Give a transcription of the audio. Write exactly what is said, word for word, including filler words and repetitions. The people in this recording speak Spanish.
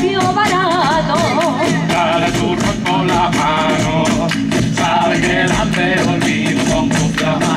precio barato. Dale churros con la mano, sabe que el hambre olvido con tus llamas.